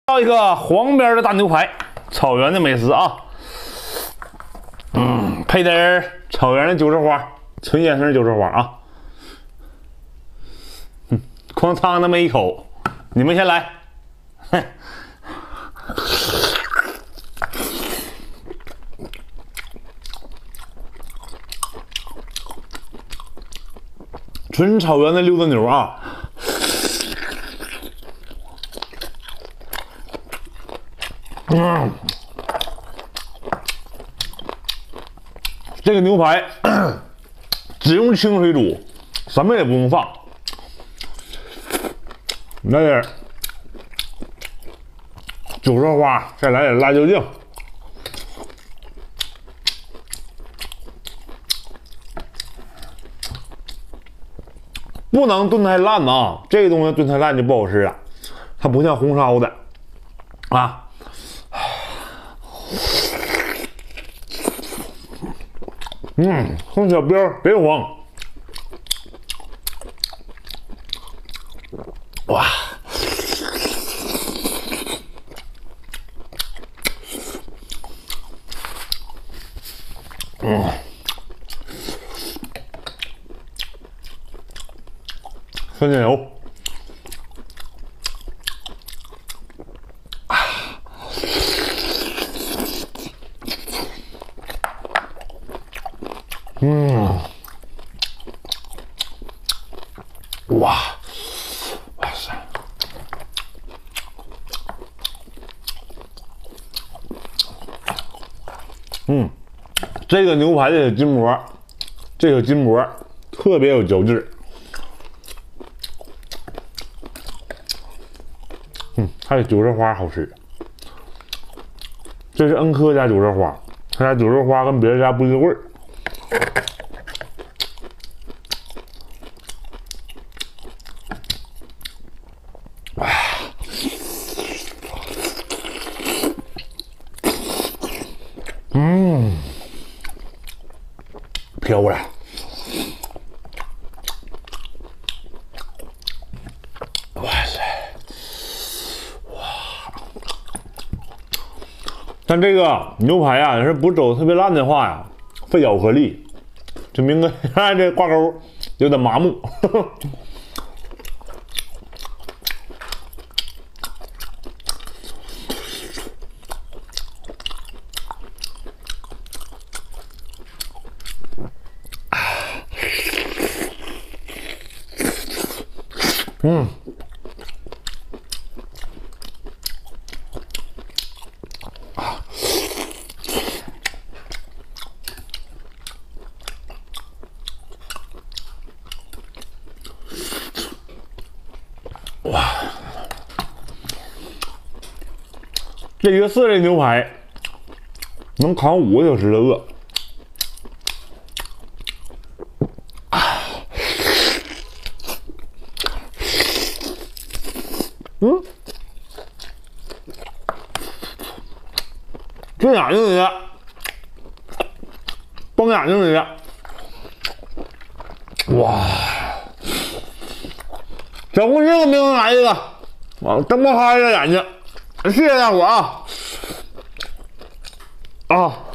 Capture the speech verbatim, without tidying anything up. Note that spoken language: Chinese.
到一个黄边的大牛排，草原的美食啊。嗯，配点儿草原的韭菜花，纯野生韭菜花啊。嗯，哐当那么一口，你们先来。哼。纯草原的溜达牛啊。 嗯，这个牛排只用清水煮，什么也不用放。来点韭菜花，再来点辣椒酱。不能炖太烂啊！这个东西炖太烂就不好吃了，它不像红烧的啊。 嗯，红小标别慌。哇，嗯，酸酱油。 嗯，哇，哇塞，嗯，这个牛排的筋膜，这个筋膜特别有嚼劲。嗯，还有韭菜花好吃。这是恩科家韭菜花，他家韭菜花跟别人家不一个味儿。 嗯，漂亮！哇塞，哇！但这个牛排啊，要是不走特别烂的话呀，费咬合力，这明哥看这挂钩有点麻木。呵呵 嗯，啊，哇，这一个四类牛排能扛五个小时的饿。 嗯，这眼睛里的，崩眼睛里的，哇！小红心，我给我来一个，啊，睁不开这眼睛，谢谢大伙啊！啊。